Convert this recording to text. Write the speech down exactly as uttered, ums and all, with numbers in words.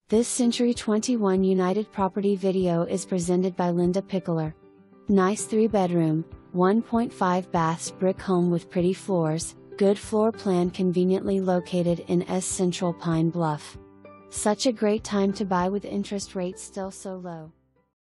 This Century twenty-one United property video is presented by Lynda Pickler. Nice three bedroom, one point five baths brick home with pretty floors, good floor plan, conveniently located in S Central Pine Bluff. Such a great time to buy with interest rates still so low.